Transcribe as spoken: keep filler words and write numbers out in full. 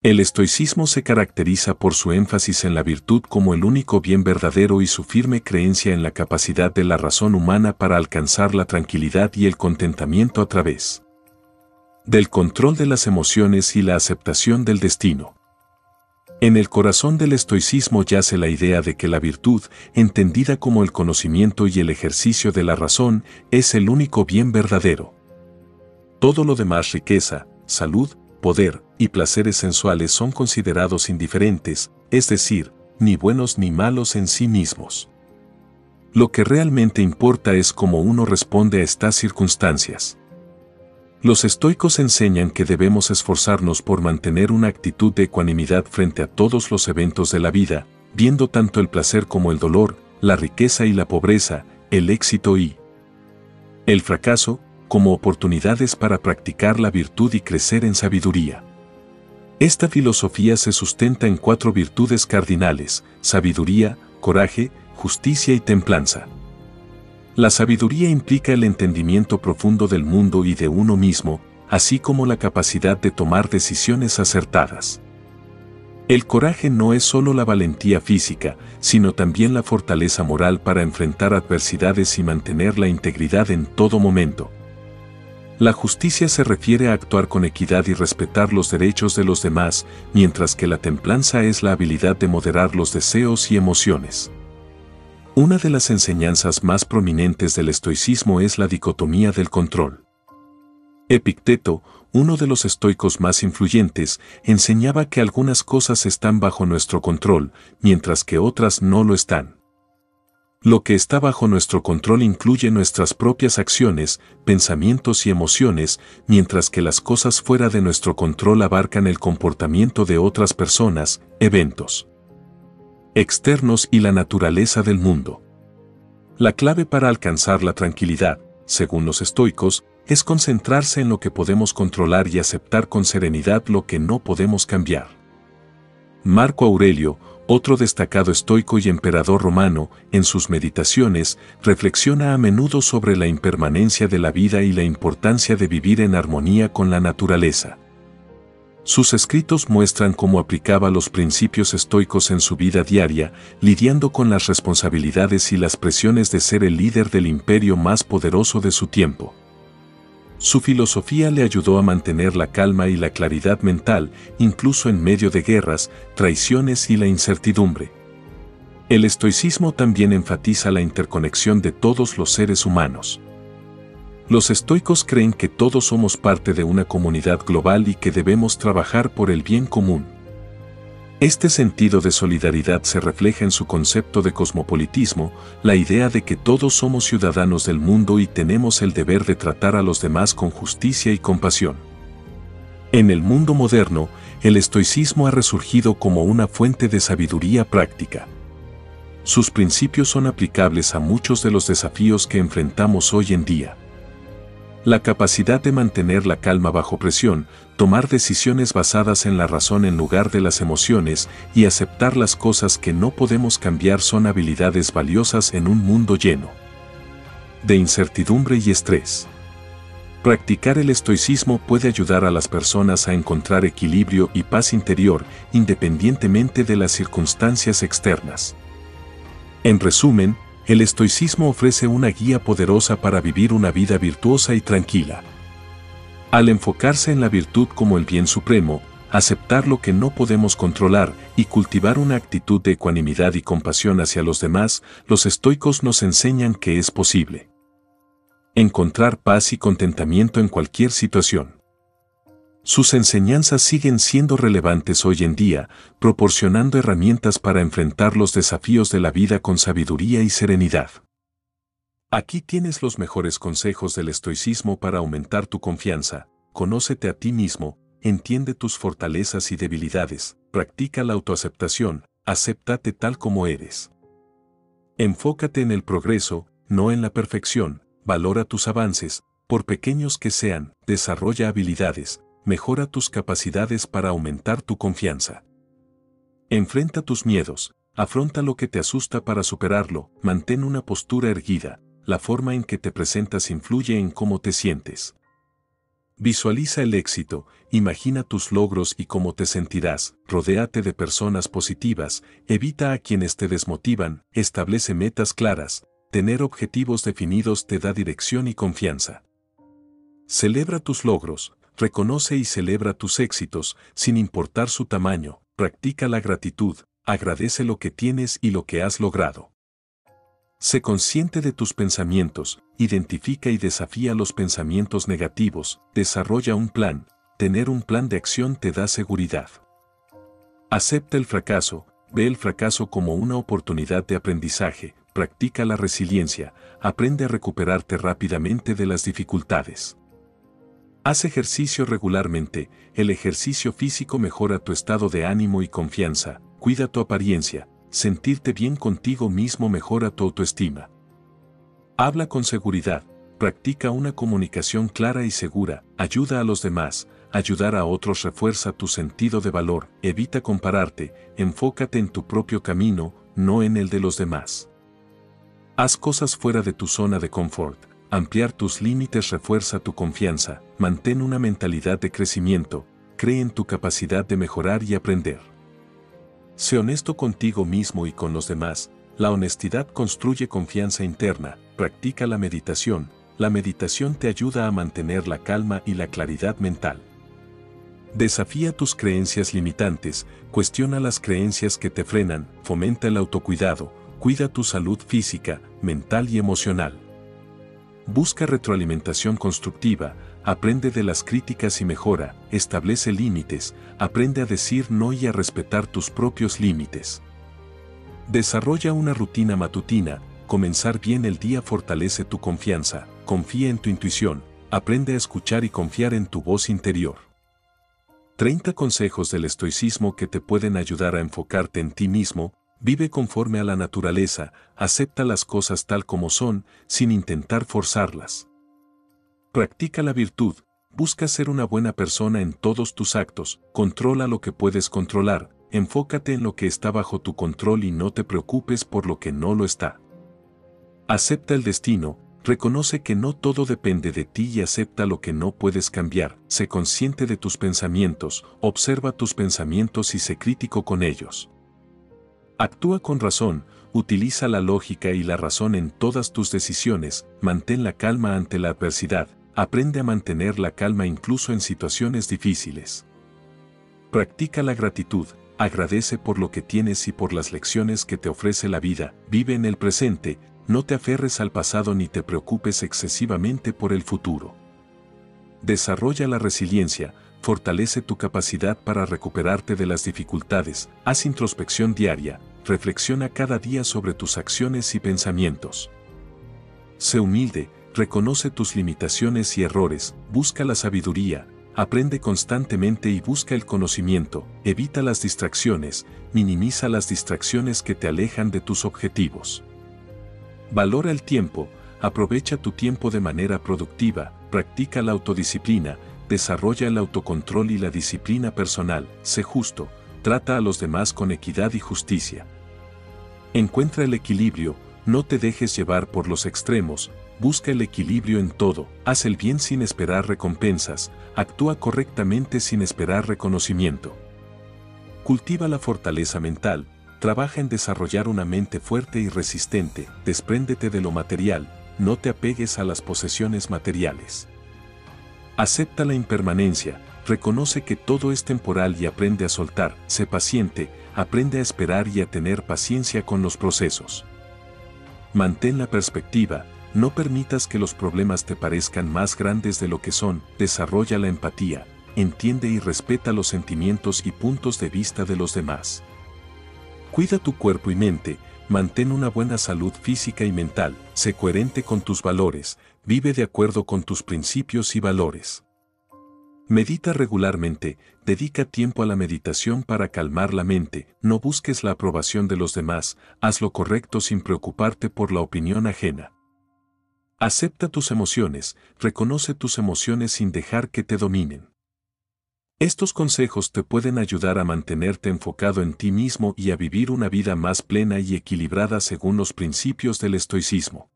El estoicismo se caracteriza por su énfasis en la virtud como el único bien verdadero y su firme creencia en la capacidad de la razón humana para alcanzar la tranquilidad y el contentamiento a través del control de las emociones y la aceptación del destino. En el corazón del estoicismo yace la idea de que la virtud, entendida como el conocimiento y el ejercicio de la razón, es el único bien verdadero. Todo lo demás, riqueza, salud, poder y placeres sensuales, son considerados indiferentes, es decir, ni buenos ni malos en sí mismos. Lo que realmente importa es cómo uno responde a estas circunstancias. Los estoicos enseñan que debemos esforzarnos por mantener una actitud de ecuanimidad frente a todos los eventos de la vida, viendo tanto el placer como el dolor, la riqueza y la pobreza, el éxito y el fracaso, como oportunidades para practicar la virtud y crecer en sabiduría. Esta filosofía se sustenta en cuatro virtudes cardinales: sabiduría, coraje, justicia y templanza. La sabiduría implica el entendimiento profundo del mundo y de uno mismo, así como la capacidad de tomar decisiones acertadas. El coraje no es solo la valentía física, sino también la fortaleza moral para enfrentar adversidades y mantener la integridad en todo momento. La justicia se refiere a actuar con equidad y respetar los derechos de los demás, mientras que la templanza es la habilidad de moderar los deseos y emociones. Una de las enseñanzas más prominentes del estoicismo es la dicotomía del control. Epicteto, uno de los estoicos más influyentes, enseñaba que algunas cosas están bajo nuestro control, mientras que otras no lo están. Lo que está bajo nuestro control incluye nuestras propias acciones, pensamientos y emociones, mientras que las cosas fuera de nuestro control abarcan el comportamiento de otras personas, eventos externos y la naturaleza del mundo. La clave para alcanzar la tranquilidad, según los estoicos, es concentrarse en lo que podemos controlar y aceptar con serenidad lo que no podemos cambiar. Marco Aurelio, otro destacado estoico y emperador romano, en sus meditaciones, reflexiona a menudo sobre la impermanencia de la vida y la importancia de vivir en armonía con la naturaleza. Sus escritos muestran cómo aplicaba los principios estoicos en su vida diaria, lidiando con las responsabilidades y las presiones de ser el líder del imperio más poderoso de su tiempo. Su filosofía le ayudó a mantener la calma y la claridad mental, incluso en medio de guerras, traiciones y la incertidumbre. El estoicismo también enfatiza la interconexión de todos los seres humanos. Los estoicos creen que todos somos parte de una comunidad global y que debemos trabajar por el bien común. Este sentido de solidaridad se refleja en su concepto de cosmopolitismo, la idea de que todos somos ciudadanos del mundo y tenemos el deber de tratar a los demás con justicia y compasión. En el mundo moderno, el estoicismo ha resurgido como una fuente de sabiduría práctica. Sus principios son aplicables a muchos de los desafíos que enfrentamos hoy en día. La capacidad de mantener la calma bajo presión, tomar decisiones basadas en la razón en lugar de las emociones y aceptar las cosas que no podemos cambiar son habilidades valiosas en un mundo lleno de incertidumbre y estrés. Practicar el estoicismo puede ayudar a las personas a encontrar equilibrio y paz interior, independientemente de las circunstancias externas. En resumen, el estoicismo ofrece una guía poderosa para vivir una vida virtuosa y tranquila. Al enfocarse en la virtud como el bien supremo, aceptar lo que no podemos controlar y cultivar una actitud de ecuanimidad y compasión hacia los demás, los estoicos nos enseñan que es posible encontrar paz y contentamiento en cualquier situación. Sus enseñanzas siguen siendo relevantes hoy en día, proporcionando herramientas para enfrentar los desafíos de la vida con sabiduría y serenidad. Aquí tienes los mejores consejos del estoicismo para aumentar tu confianza. Conócete a ti mismo, entiende tus fortalezas y debilidades, practica la autoaceptación, acéptate tal como eres. Enfócate en el progreso, no en la perfección, valora tus avances, por pequeños que sean, desarrolla habilidades, mejora tus capacidades para aumentar tu confianza. Enfrenta tus miedos, afronta lo que te asusta para superarlo, mantén una postura erguida, la forma en que te presentas influye en cómo te sientes. Visualiza el éxito, Imagina tus logros y cómo te sentirás, rodéate de personas positivas, evita a quienes te desmotivan, establece metas claras, tener objetivos definidos te da dirección y confianza. Celebra tus logros, reconoce y celebra tus éxitos, sin importar su tamaño, practica la gratitud, agradece lo que tienes y lo que has logrado. Sé consciente de tus pensamientos, identifica y desafía los pensamientos negativos, desarrolla un plan. Tener un plan de acción te da seguridad. Acepta el fracaso, ve el fracaso como una oportunidad de aprendizaje, practica la resiliencia, aprende a recuperarte rápidamente de las dificultades. Haz ejercicio regularmente, el ejercicio físico mejora tu estado de ánimo y confianza, cuida tu apariencia, sentirte bien contigo mismo mejora tu autoestima. Habla con seguridad, practica una comunicación clara y segura, ayuda a los demás, ayudar a otros refuerza tu sentido de valor, evita compararte, enfócate en tu propio camino, no en el de los demás. Haz cosas fuera de tu zona de confort, ampliar tus límites refuerza tu confianza, mantén una mentalidad de crecimiento, cree en tu capacidad de mejorar y aprender. Sé honesto contigo mismo y con los demás, la honestidad construye confianza interna, practica la meditación, la meditación te ayuda a mantener la calma y la claridad mental. Desafía tus creencias limitantes, cuestiona las creencias que te frenan, fomenta el autocuidado, cuida tu salud física, mental y emocional. Busca retroalimentación constructiva, aprende de las críticas y mejora, establece límites, aprende a decir no y a respetar tus propios límites. Desarrolla una rutina matutina, comenzar bien el día fortalece tu confianza, confía en tu intuición, aprende a escuchar y confiar en tu voz interior. treinta consejos del estoicismo que te pueden ayudar a enfocarte en ti mismo. Vive conforme a la naturaleza, acepta las cosas tal como son, sin intentar forzarlas. Practica la virtud, busca ser una buena persona en todos tus actos, controla lo que puedes controlar, enfócate en lo que está bajo tu control y no te preocupes por lo que no lo está. Acepta el destino, reconoce que no todo depende de ti y acepta lo que no puedes cambiar, sé consciente de tus pensamientos, observa tus pensamientos y sé crítico con ellos. Actúa con razón, utiliza la lógica y la razón en todas tus decisiones, mantén la calma ante la adversidad, aprende a mantener la calma incluso en situaciones difíciles. Practica la gratitud, agradece por lo que tienes y por las lecciones que te ofrece la vida, vive en el presente, no te aferres al pasado ni te preocupes excesivamente por el futuro. Desarrolla la resiliencia, fortalece tu capacidad para recuperarte de las dificultades, haz introspección diaria, reflexiona cada día sobre tus acciones y pensamientos. Sé humilde, reconoce tus limitaciones y errores, busca la sabiduría, aprende constantemente y busca el conocimiento, evita las distracciones, minimiza las distracciones que te alejan de tus objetivos. Valora el tiempo, aprovecha tu tiempo de manera productiva, practica la autodisciplina, desarrolla el autocontrol y la disciplina personal, sé justo, trata a los demás con equidad y justicia. Encuentra el equilibrio, no te dejes llevar por los extremos, busca el equilibrio en todo, haz el bien sin esperar recompensas, actúa correctamente sin esperar reconocimiento. Cultiva la fortaleza mental, trabaja en desarrollar una mente fuerte y resistente, despréndete de lo material, no te apegues a las posesiones materiales. Acepta la impermanencia, reconoce que todo es temporal y aprende a soltar, sé paciente, aprende a esperar y a tener paciencia con los procesos. Mantén la perspectiva, no permitas que los problemas te parezcan más grandes de lo que son, desarrolla la empatía, entiende y respeta los sentimientos y puntos de vista de los demás. Cuida tu cuerpo y mente, mantén una buena salud física y mental, sé coherente con tus valores, vive de acuerdo con tus principios y valores. Medita regularmente, dedica tiempo a la meditación para calmar la mente, no busques la aprobación de los demás, haz lo correcto sin preocuparte por la opinión ajena. Acepta tus emociones, reconoce tus emociones sin dejar que te dominen. Estos consejos te pueden ayudar a mantenerte enfocado en ti mismo y a vivir una vida más plena y equilibrada según los principios del estoicismo.